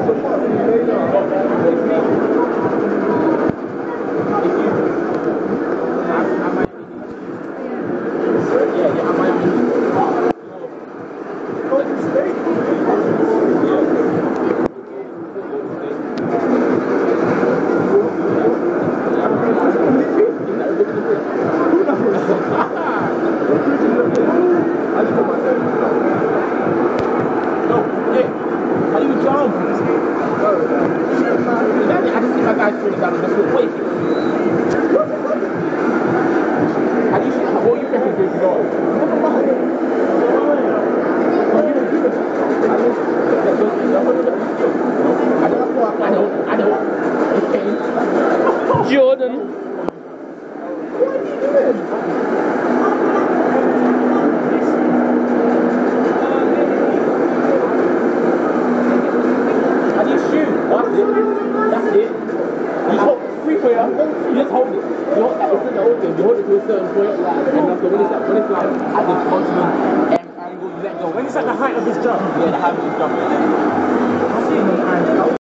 Jordan. How do you shoot? That's it. That's it. You hold free player. You just hold it. You hold that. It's in the old game. You hold it to a certain point, and after when it's like at the ultimate angle, you let go. When it's at the height of his jump. Yeah, the height of his jump. I've seen them